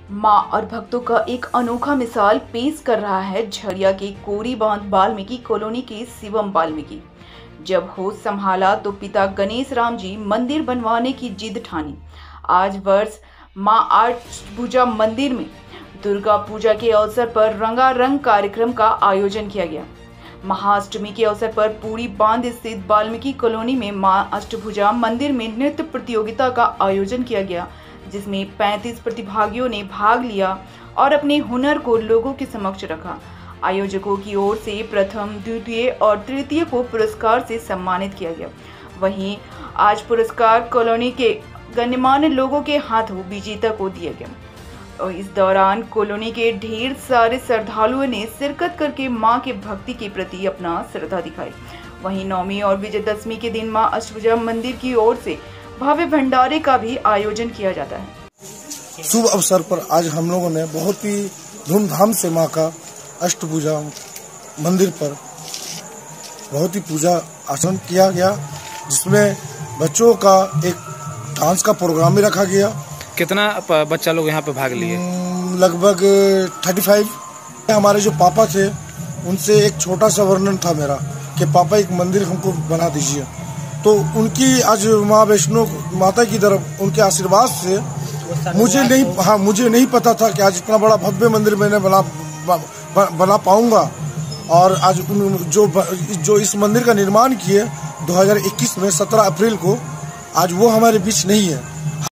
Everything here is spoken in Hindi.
मां और भक्तों का एक अनोखा मिसाल पेश कर रहा है झरिया के कोरी बांध वाल्मीकि कॉलोनी के शिवम वाल्मीकि। जब होश संभाला तो पिता गणेश राम जी मंदिर बनवाने की जिद ठानी। आज वर्ष मां अष्टभुजा मंदिर में दुर्गा पूजा के अवसर पर रंगारंग कार्यक्रम का आयोजन किया गया। महाअष्टमी के अवसर पर पूरी बांध स्थित वाल्मीकि कॉलोनी में मां अष्टभुजा मंदिर में नृत्य प्रतियोगिता का आयोजन किया गया, जिसमें 35 प्रतिभागियों ने भाग लिया और अपने हुनर को लोगों के समक्ष रखा। आयोजकों की ओर से प्रथम, द्वितीय और तृतीय को पुरस्कार से सम्मानित किया गया। वहीं आज पुरस्कार कॉलोनी के गणमान्य लोगों के हाथों विजेता को दिया गया और इस दौरान कॉलोनी के ढेर सारे श्रद्धालुओं ने शिरकत करके मां के भक्ति के प्रति अपना श्रद्धा दिखाई। वहीं नवमी और विजयदशमी के दिन मां अष्टभुजा मंदिर की ओर से भव्य भंडारे का भी आयोजन किया जाता है। शुभ अवसर पर आज हम लोगों ने बहुत ही धूमधाम से मां का अष्टभुजा मंदिर पर बहुत ही पूजा अर्चना किया गया, जिसमें बच्चों का एक डांस का प्रोग्राम भी रखा गया। कितना बच्चा लोग यहाँ पे भाग लिए? लगभग 35। हमारे जो पापा थे उनसे एक छोटा सा वर्णन था मेरा कि पापा एक मंदिर हमको बना दीजिए, तो उनकी आज माँ वैष्णो माता की तरफ उनके आशीर्वाद से मुझे नहीं पता था कि आज इतना बड़ा भव्य मंदिर मैंने बना पाऊंगा। और आज जो इस मंदिर का निर्माण किए 2021 में 17 अप्रैल को, आज वो हमारे बीच नहीं है।